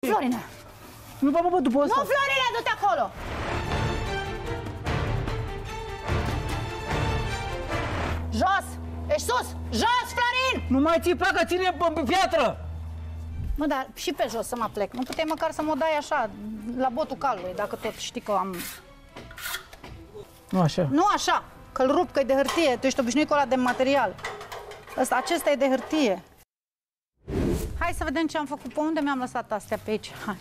Florine! Nu vă bă, după asta. Nu, Florine, du-te acolo! Jos! Ești sus! Jos, Florin! Nu mai ții placa, ține pe piatră! Mă, dar și pe jos să mă plec. Nu puteai măcar să mă dai așa, la botul calului, dacă tot știi că am... Nu așa. Nu așa, că-l rup, că e de hârtie. Tu ești obișnuit cu ăla de material. Acesta e de hârtie. Hai să vedem ce am făcut. Pe unde mi-am lăsat astea pe aici? Hai.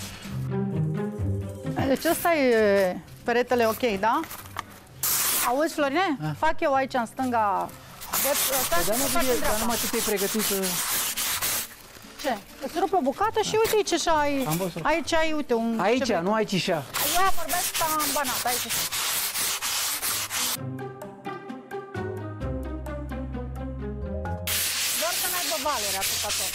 Deci ăsta e peretele ok, da? Auzi, Florine? Da. Fac eu aici, în stânga... Dar numai tu te-ai pregătit să... Ce? Îți rup o bucată și uite aici așa ai... Am văzut. Aici ai, uite, un... Aici, nu aici așa. Eu vorbesc ca în banat, aici. Doar să n-aibă valere atâta tot.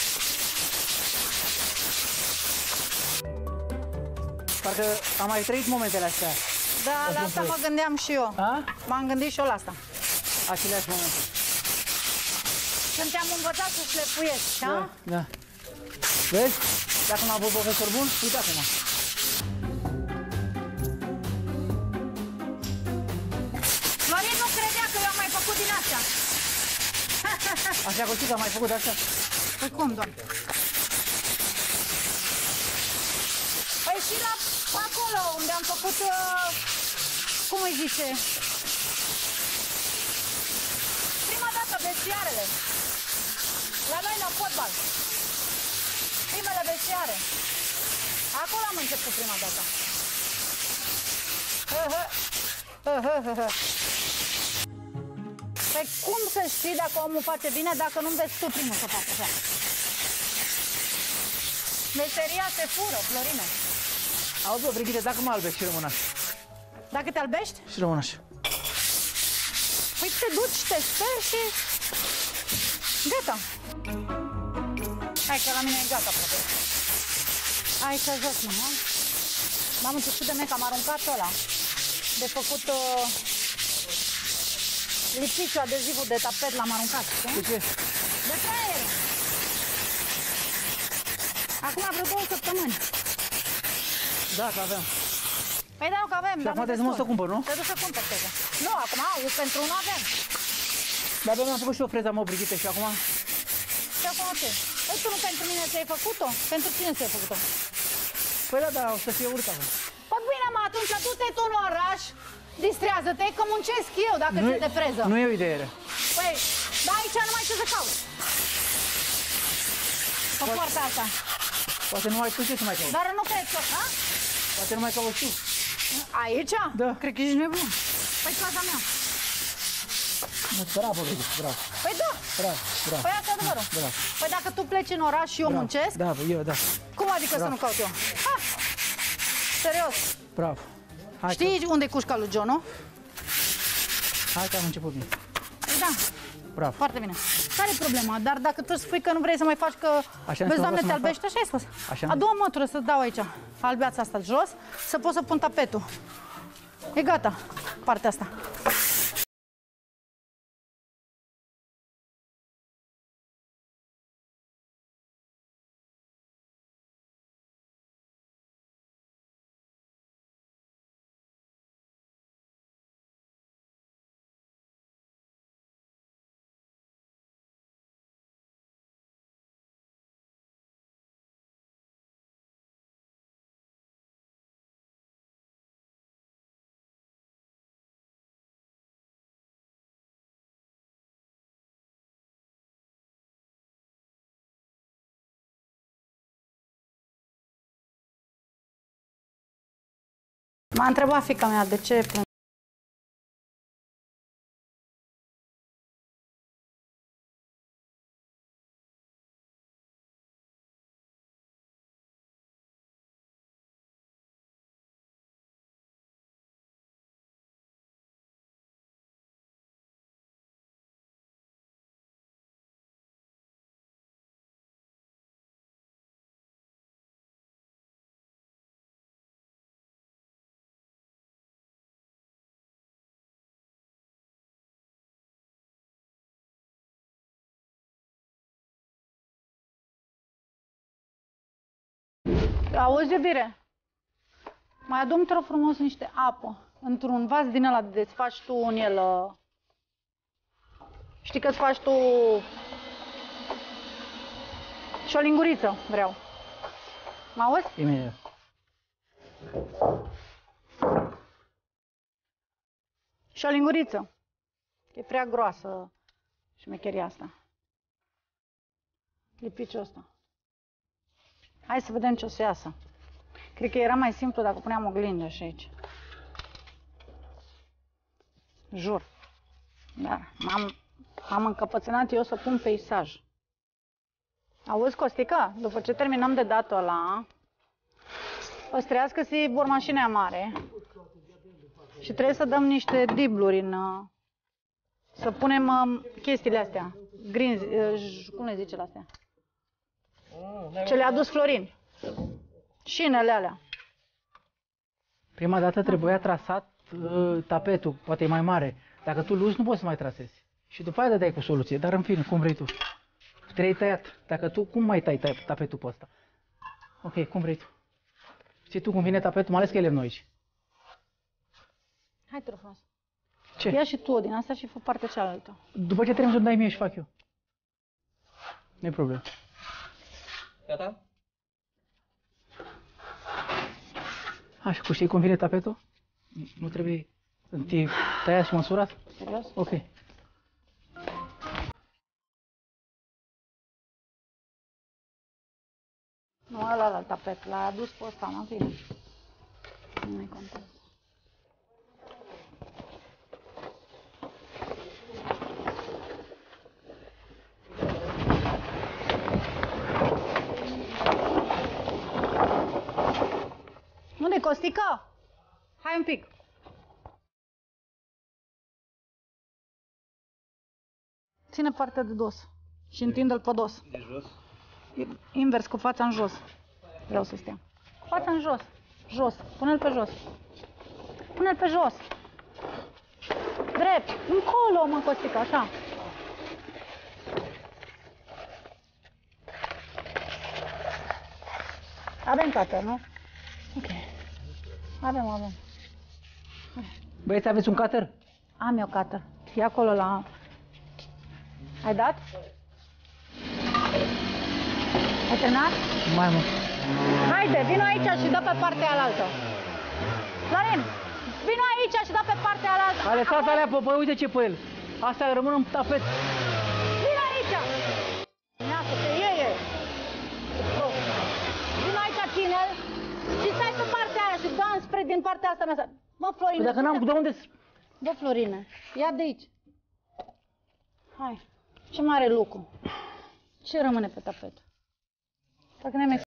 Parcă am mai trăit momentele astea. Da, la asta mă gândeam și eu. M-am gândit și eu la asta. Aceleași momente. Când te-am învățat să șlefuiești, da? Da. Vezi? Dacă m-a avut profesor bun, uitați-mă. Florin nu credea că eu am mai făcut din astea. Așa că știi că am mai făcut asta? Păi cum, doamne? Păi și la acolo unde am făcut, cum îi zice? Prima dată vestiarele. La noi la fotbal. Primele vestiare. Acolo am început prima dată. Păi cum să știi dacă omul face bine dacă nu vezi tu primul să facă așa? Meseria se fură, Florine. Auzi, bă, Brigitte, dacă mă albesc și rămân așa. Dacă te albești, Și rămân așa. păi te duci, te speri și... Gata. Hai că la mine e gata, aproape. Aici jos, mă, nu? M-am început de mec, am aruncat ăla. De făcut lipiciu, adezivul de tapet, l-am aruncat, știi? De ce? De traier. Acum vreo 2 săptămâni. Da, că aveam. Păi da, că avem. Și acum trebuie să mă să cumpăr, nu? Te duci să cumpăr teza. Nu, acum, pentru unul avem. Dar abia mi-am făcut și eu freza, mă, Brigitte, și acum... Și acum ce? Păi tu nu pentru mine ți-ai făcut-o? Pentru cine ți-ai făcut-o? Păi da, o să fie urât acum. Păi bine, mă, atunci du-te tu în oraș, distrează-te, că muncesc eu dacă ți-e de freză. Nu e o idee. Păi, da, aici nu mai ce să cauți. Pe poarta asta. Poate nu mai tu ce să mai cauți. Dar nu cred că, ha? Poate nu mai cauți tu. Aici? Da. Cred că ești nebun. Păi casa mea. Bravo, Brigitte, bravo. Păi da. Bravo, bravo. Păi asta e adevărul. Bravo. Păi dacă tu pleci în oraș și eu muncesc, Da, eu, da. cum adică să nu caut eu? Ha! Serios. Bravo. Hai Știi unde e cușca lui John, nu? Hai că am început bine. Păi da. Bravo. Foarte bine. Care e problema? Dar dacă tu spui că nu vrei să mai faci, că vezi, doamne, te albești, așa ai spus. A doua mătură să dau aici, albeața asta jos, să pot să pun tapetul. E gata, partea asta. M-a întrebat fiica mea de ce Auzi, iubire? Mai adu-mi, te rog frumos, niște apă. Într-un vas din ăla de îți faci tu în el... Știi că îți faci tu... Și o linguriță vreau. Mă auzi? Imediat. Și o linguriță. E prea groasă șmecheria asta. Lipiciul ăsta. Hai să vedem ce o să iasă. Cred că era mai simplu dacă puneam oglindă și aici. Jur. Dar m-am încăpățânat eu să pun peisaj. Auzi, Costică? După ce terminăm de datul ăla, o să trească să iei bormașina mare și trebuie să dăm niște dibluri în... Să punem chestiile astea. Grinzi, cum le zice la astea? Ce le-a adus Florin. Șinele alea. Prima dată trebuia trasat tapetul, poate e mai mare. Dacă tu luzi, nu poți să mai trasezi. Și după aia dai cu soluție, dar în fine, cum vrei tu. Trebuie tăiat. Dacă tu, cum mai tai tapetul pe ăsta? Ok, cum vrei tu. Știi tu cum vine tapetul, mai ales că e lemn aici. Hai, te rog frumos. Ce? Ia și tu din asta și fă partea cealaltă. După ce termin să-mi dai mie și fac eu. Nu-i problemă. Gata? Așa, cu știi cum vine tapetul? Nu trebuie întâi tăiat și măsurat? Serios? Ok. Nu, ăla la tapet, l-a adus pe ăsta, mă, bine. Nu mai contează. Unde-i Costică? Hai un pic. Ține partea de dos și întinde-l pe dos. De jos? Invers, cu fața în jos. Vreau să stea. Cu fața în jos. Jos. Pune-l pe jos. Pune-l pe jos. Drept. Încolo, mă, Costică, așa. Avem cutter, nu? Ok. Avem. Băieți, aveți un cutter? Am eu cutter. E acolo la... Ai dat? Ai terminat? Mai mult. Haide, vino aici și dă pe partea alaltă. Florin, vino aici și dă pe partea alaltă. A lăsat alea pe băi, uite ce pe el. Asta rămân în tapet. Vino aici. Neasă, te iei. Vino aici, ține-l și stai pe partea aia și dă înspre din partea asta mea. Bă, Florine. Păi dacă n-am, de unde... Bă, Florine, ia de aici. Hai. Ce mare lucru. Ce rămâne pe tapet? Dacă ne-ai mai